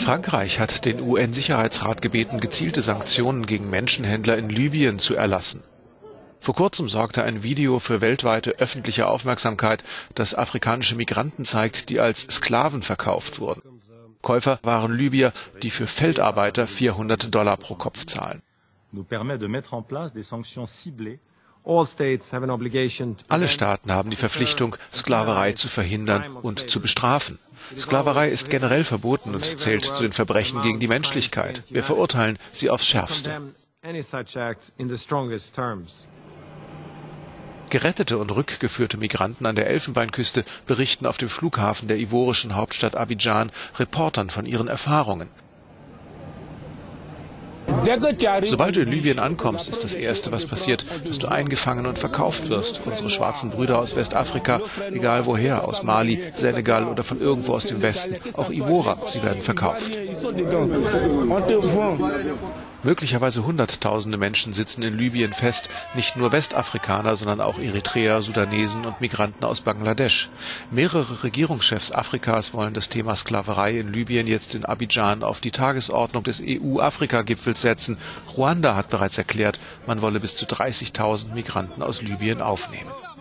Frankreich hat den UN-Sicherheitsrat gebeten, gezielte Sanktionen gegen Menschenhändler in Libyen zu erlassen. Vor kurzem sorgte ein Video für weltweite öffentliche Aufmerksamkeit, das afrikanische Migranten zeigt, die als Sklaven verkauft wurden. Käufer waren Libyer, die für Feldarbeiter $400 pro Kopf zahlen. Alle Staaten haben die Verpflichtung, Sklaverei zu verhindern und zu bestrafen. Sklaverei ist generell verboten und zählt zu den Verbrechen gegen die Menschlichkeit. Wir verurteilen sie aufs Schärfste. Gerettete und rückgeführte Migranten an der Elfenbeinküste berichten auf dem Flughafen der ivorischen Hauptstadt Abidjan Reportern von ihren Erfahrungen. Sobald du in Libyen ankommst, ist das Erste, was passiert, dass du eingefangen und verkauft wirst. Unsere schwarzen Brüder aus Westafrika, egal woher, aus Mali, Senegal oder von irgendwo aus dem Westen, auch Ivorer, sie werden verkauft. Möglicherweise Hunderttausende Menschen sitzen in Libyen fest, nicht nur Westafrikaner, sondern auch Eritreer, Sudanesen und Migranten aus Bangladesch. Mehrere Regierungschefs Afrikas wollen das Thema Sklaverei in Libyen jetzt in Abidjan auf die Tagesordnung des EU-Afrika-Gipfels setzen. Ruanda hat bereits erklärt, man wolle bis zu 30.000 Migranten aus Libyen aufnehmen.